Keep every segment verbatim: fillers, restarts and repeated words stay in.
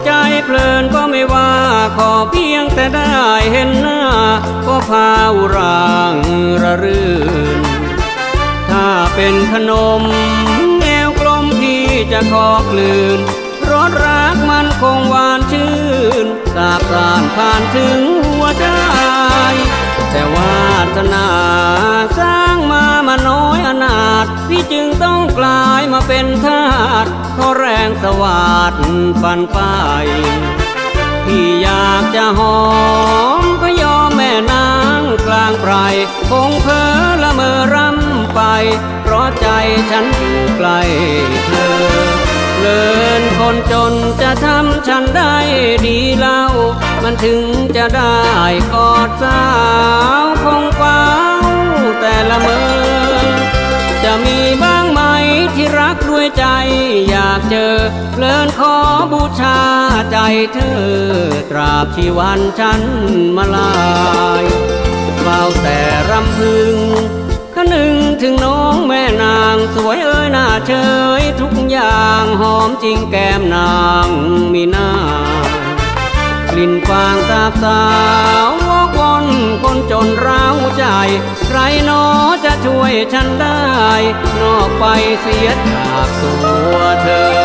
ใจเพลินก็ไม่ว่าขอเพียงแต่ได้เห็นหน้าก็พาอุรางระรื่นถ้าเป็นขนมแนวกลมพี่จะขอกลืนรสรักมันคงหวานชื่นสาบสานผ่านถึงหัวใจแต่วาสนาสร้างมามาน้อยอนาถพี่จึงต้องกลายมาเป็นทาสเพราะแรงสวาดปันไปพี่อยากจะหอมก็ยอมแม่นางกลางไพรคงเพ้อละเมอรำไปเพราะใจฉันอยู่ใกล้เธอเลินคนจนจะทำฉันได้ดีเล่ามันถึงจะได้กอดสาวคงเฝ้าแต่ละเมอจะมีบ้างไหมที่รักด้วยใจอยากเจอเลินขอบูชาใจเธอตราบชีวันฉันมาลายเฝ้าแต่รำพึงคนึงถึงน้องแม่นางสวยเอ้ยหน้าเฉยทุกอย่างหอมจริงแก้มนางมีหน้ากลิ่นฟางสาบสาววกวนคนจนร้าวใจใครหนอจะช่วยฉันได้นอกไปเสียจากตัวเธอ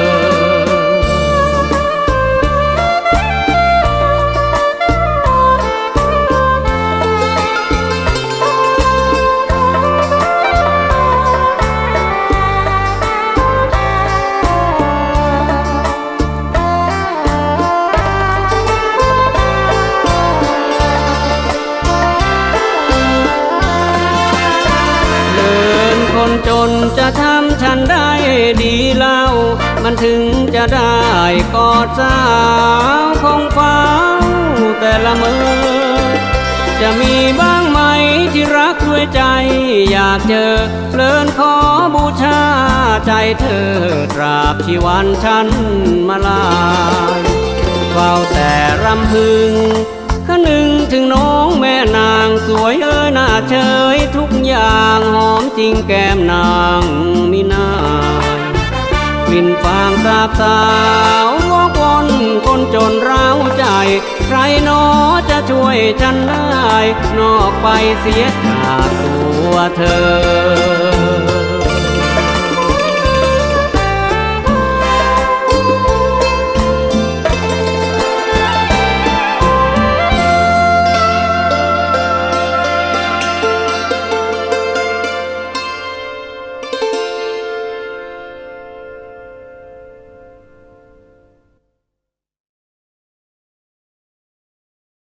คนจนจะทำฉันได้ดีเล่ามันถึงจะได้กอดสาวคงเฝ้าแต่ละเมื่อจะมีบ้างไหมที่รักด้วยใจอยากเจอเพลินขอบูชาใจเธอตราบชีวันฉันมาลายเฝ้าแต่รำพึงคนึงถึงน้องแม่นางสวยเอ้ยหน้าเฉยทุกอย่างหอมจริงแก้มนางมีหน้ากลิ่นฟางสาบสาววกวนคนจนร้าวใจใครหนอจะช่วยฉันได้นอกไปเสียจากตัวเธอ